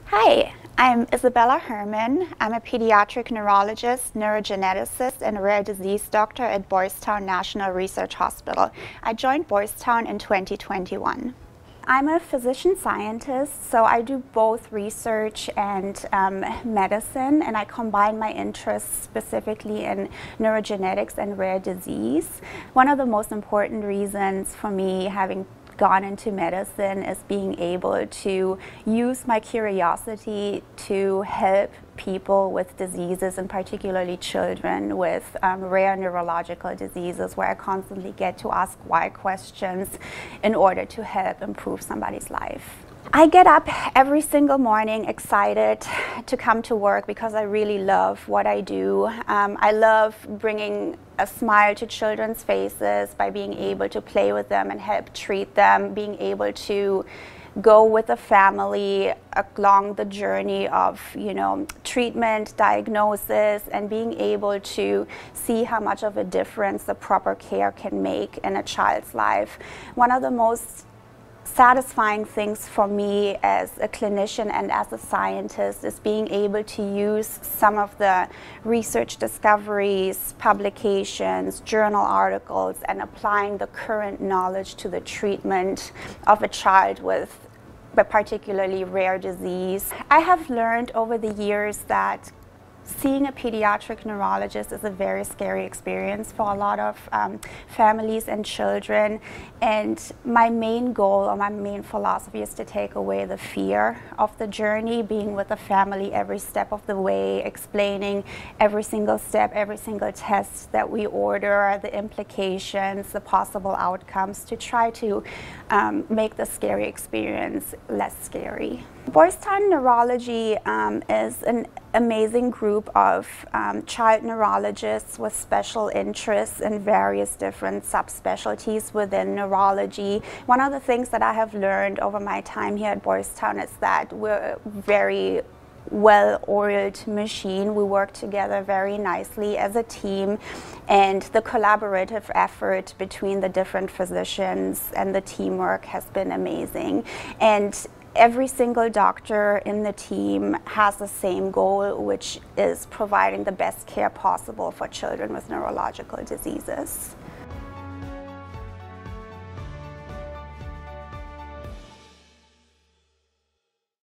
Hi, I'm Isabella Herman. I'm a pediatric neurologist, neurogeneticist, and rare disease doctor at Boys Town National Research Hospital. I joined Boys Town in 2021. I'm a physician scientist, so I do both research and medicine, and I combine my interests specifically in neurogenetics and rare disease. One of the most important reasons for me having gone into medicine is being able to use my curiosity to help people with diseases, and particularly children with rare neurological diseases, where I constantly get to ask why questions in order to help improve somebody's life. I get up every single morning excited to come to work because I really love what I do. I love bringing a smile to children's faces by being able to play with them and help treat them, being able to go with a family along the journey of, treatment, diagnosis, and being able to see how much of a difference the proper care can make in a child's life. One of the most satisfying things for me as a clinician and as a scientist is being able to use some of the research discoveries, publications, journal articles, and applying the current knowledge to the treatment of a child with a particularly rare disease. I have learned over the years that seeing a pediatric neurologist is a very scary experience for a lot of families and children, and my main goal or my main philosophy is to take away the fear of the journey, being with the family every step of the way, explaining every single step, every single test that we order, the implications, the possible outcomes, to try to make the scary experience less scary. Boys Town Neurology is an amazing group of child neurologists with special interests in various different subspecialties within neurology. One of the things that I have learned over my time here at Boys Town is that we're a very well-oiled machine. We work together very nicely as a team, and the collaborative effort between the different physicians and the teamwork has been amazing. And every single doctor in the team has the same goal, which is providing the best care possible for children with neurological diseases.